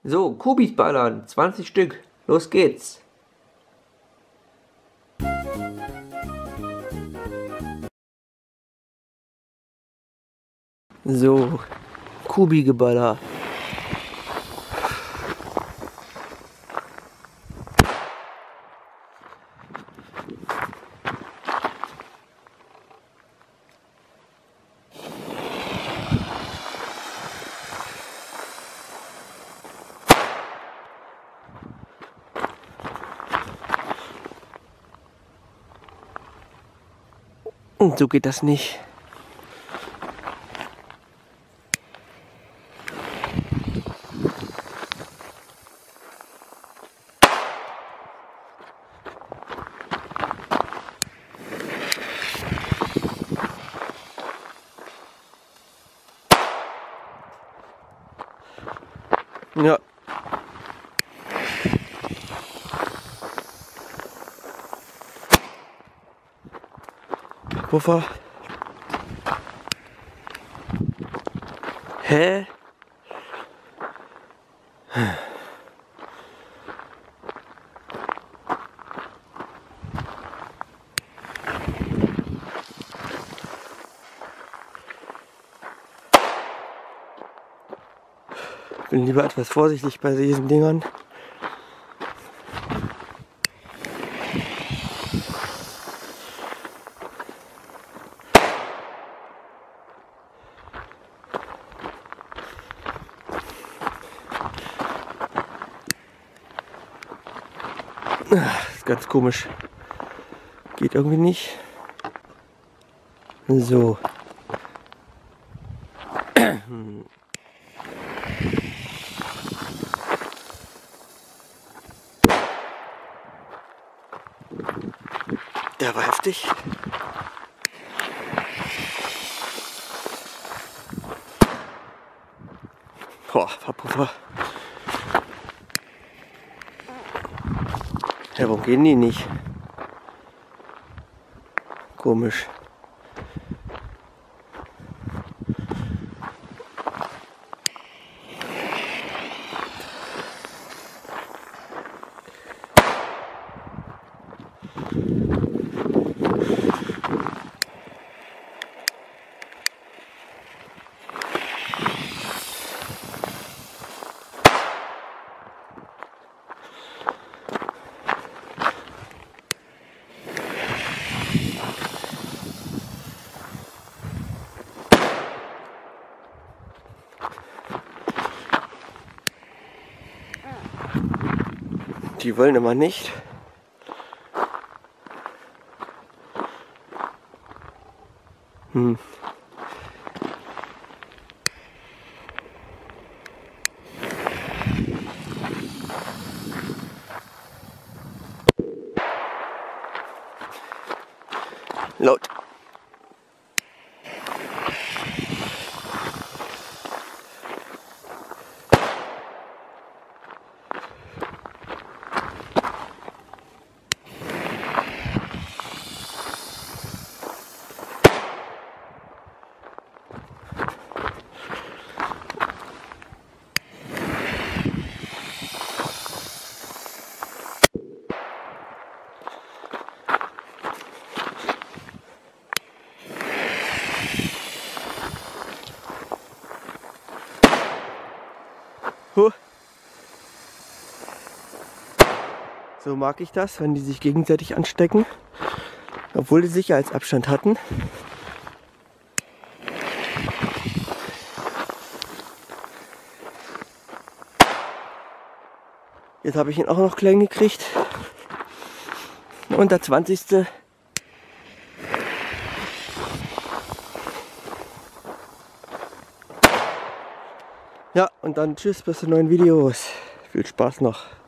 So, Kubis ballern, 20 Stück. Los geht's. So, Kubi-Geballer. Und so geht das nicht. Ja. Puffer. Hä? Bin lieber etwas vorsichtig bei diesen Dingern. Das ist ganz komisch. Geht irgendwie nicht. So. Der war heftig. Boah, Verpuffer. Ja, warum gehen die nicht? Komisch. Die wollen immer nicht. Laut. So mag ich das, wenn die sich gegenseitig anstecken, obwohl die Sicherheitsabstand hatten. Jetzt habe ich ihn auch noch klein gekriegt. Und der 20. Ja, und dann tschüss, bis zu neuen Videos. Viel Spaß noch.